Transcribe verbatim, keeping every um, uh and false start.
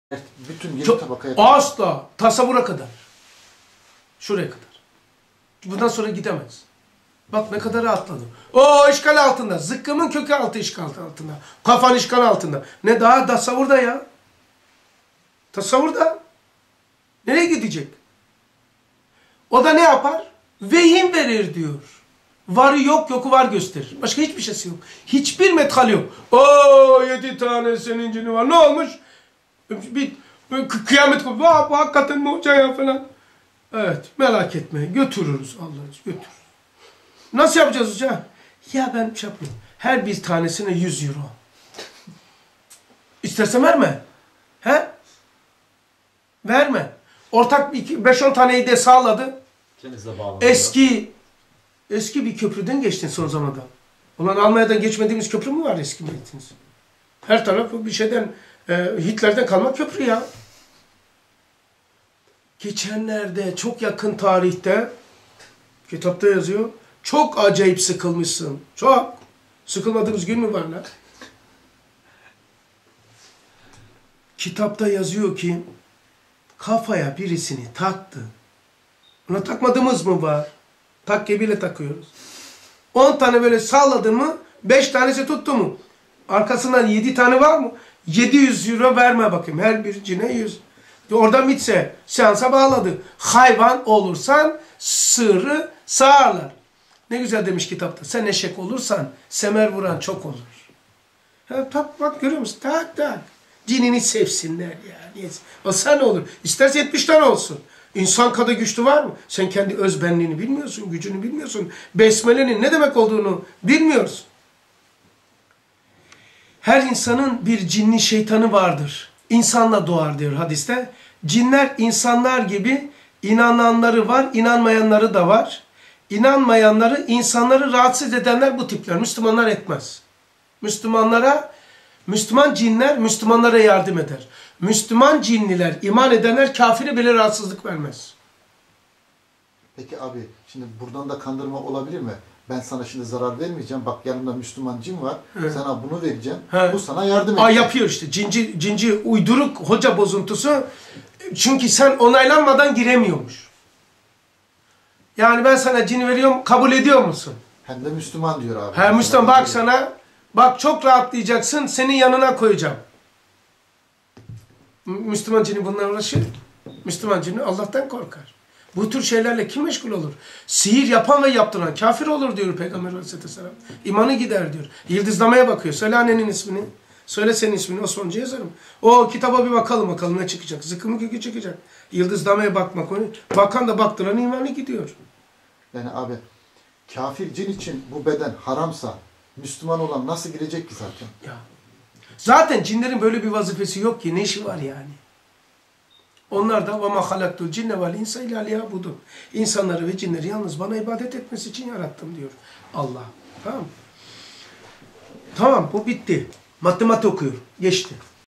Bütün yedi Çok, tabakaya... Asla. Tasavvura kadar. Şuraya kadar. Bundan sonra gidemez. Bak ne kadar rahatladım. O işgal altında. Zıkkımın kökü altı işgal altında. Kafan işgal altında. Ne daha tasavvurda ya. Tasavvurda. Nereye gidecek? O da ne yapar? Vehim verir diyor. Varı yok, yoku var gösterir. Başka hiçbir şeysi yok. Hiçbir metal yok. Oo yedi tane senin cini var. Ne olmuş? Bir, bir kıyamet kopuyor. Bu hakikaten mi hoca ya falan. Evet, merak etme. Götürürüz Allah'ız, götürürüz. Nasıl yapacağız hoca? Ya ben şey yapıyorum. Her bir tanesine yüz euro. İstersen verme. He? Verme. Ortak bir beş on taneyi de sağladı. Eski eski bir köprüden geçtin son zamanda. Ulan Almanya'dan geçmediğimiz köprü mü var eski milletiniz? Her taraf bir şeyden e, Hitler'den kalma köprü ya. Geçenlerde çok yakın tarihte kitapta yazıyor. Çok acayip sıkılmışsın. Çok. Sıkılmadığımız gün mü var lan? Kitapta yazıyor ki kafaya birisini taktı. Ona takmadığımız mı var? Takkebiyle takıyoruz. on tane böyle salladı mı? beş tanesi tuttu mu? Arkasından yedi tane var mı? yedi yüz euro verme bakayım. Her bir cine yüz. Oradan bitse seansa bağladı. Hayvan olursan sırrı sağarlar. Ne güzel demiş kitapta. Sen eşek olursan semer vuran çok olur. Ha, tak, bak görüyor musun? Tak tak. Cinini sevsinler ya. Neyse. Olsa ne olur? İsterse yetmiş tane olsun. İnsan kadar güçlü var mı? Sen kendi özbenliğini bilmiyorsun, gücünü bilmiyorsun. Besmele'nin ne demek olduğunu bilmiyorsun. Her insanın bir cinni şeytanı vardır. İnsanla doğar diyor hadiste. Cinler insanlar gibi inananları var, inanmayanları da var. İnanmayanları, insanları rahatsız edenler bu tipler. Müslümanlar etmez. Müslümanlara, Müslüman cinler Müslümanlara yardım eder. Müslüman cinliler, iman edenler kafire bile rahatsızlık vermez. Peki abi, şimdi buradan da kandırma olabilir mi? Ben sana şimdi zarar vermeyeceğim. Bak yanımda Müslüman cin var. He. Sana bunu vereceğim. He. Bu sana yardım edecek. Aa, yapıyor işte. Cinci, cinci uyduruk hoca bozuntusu. Çünkü sen onaylanmadan giremiyormuş. Yani ben sana cin veriyorum, kabul ediyor musun? Hem de Müslüman diyor abi. He Müslüman bak sana. Bak çok rahatlayacaksın. Senin yanına koyacağım. Müslüman cini bununla uğraşır. Müslüman cini Allah'tan korkar. Bu tür şeylerle kim meşgul olur? Sihir yapan ve yaptıran kafir olur diyor Peygamber Aleyhisselam. İmanı gider diyor. Yıldızlamaya bakıyor. Söyle annenin ismini. Söyle senin ismini. Osmanlıca yazarım. O kitaba bir bakalım bakalım ne çıkacak. Zıkkımı kökü çıkacak. Yıldızlamaya bakmak. Bakan da baktıran imanı gidiyor. Yani abi kafir cin için bu beden haramsa Müslüman olan nasıl girecek ki zaten? Ya. Zaten cinlerin böyle bir vazifesi yok ki. Ne işi var yani? Onlar da وَمَا خَلَقْتُ الْجِنَّ وَالْاِنْسَ اِلَّا لِيَعْبُدُونَ İnsanları ve cinleri yalnız bana ibadet etmesi için yarattım diyor Allah. Tamam. Tamam bu bitti. Matematik okuyor. Geçti.